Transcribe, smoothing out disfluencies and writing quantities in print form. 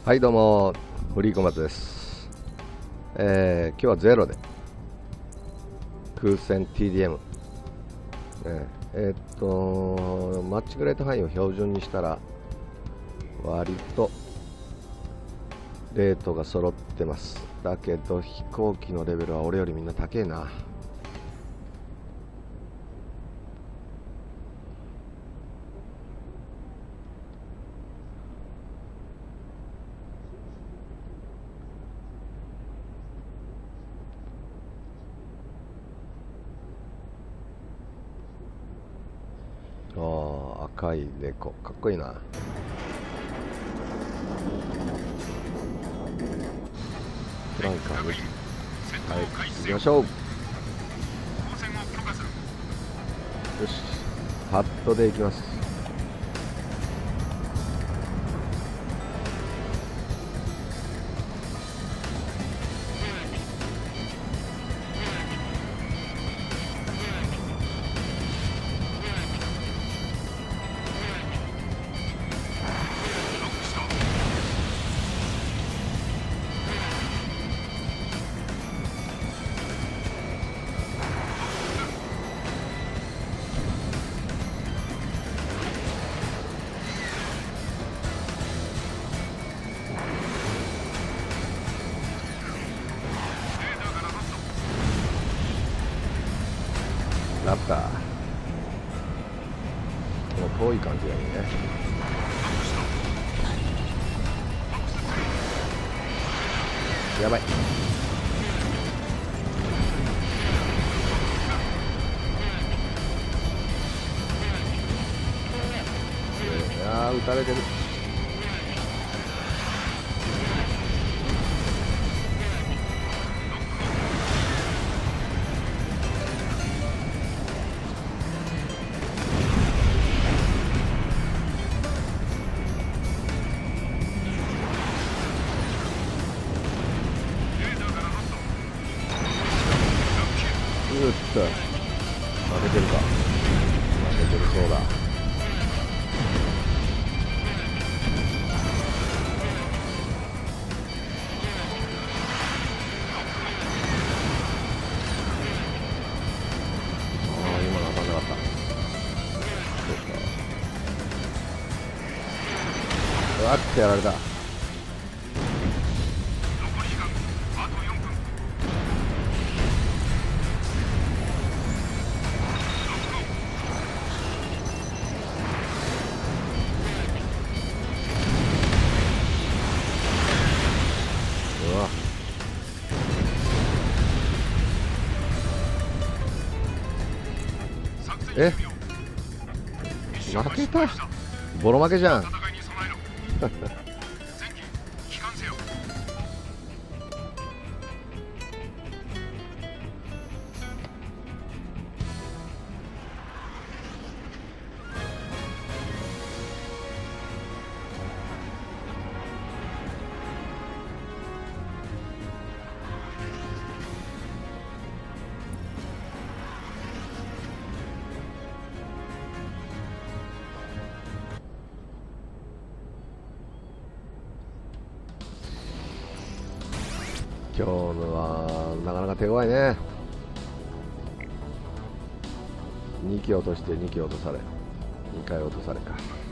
はいどうも、フリーコマツです。今日はゼロで空戦 TDM、マッチグレート範囲を標準にしたら割とレートが揃ってます。だけど飛行機のレベルは俺よりみんな高えな。赤い猫かっこいいな。フランカー無事。はい行きましょう。よしハットで行きます。ラプター、この遠い感じがいいね。やばい。撃たれてる。負けてるか。負けてるそうだ。今の当たんなかった。そうか。うわってやられた。負けた。ボロ負けじゃん。今日のはなかなか手強いね。2機落として2機落とされ、2回落とされか。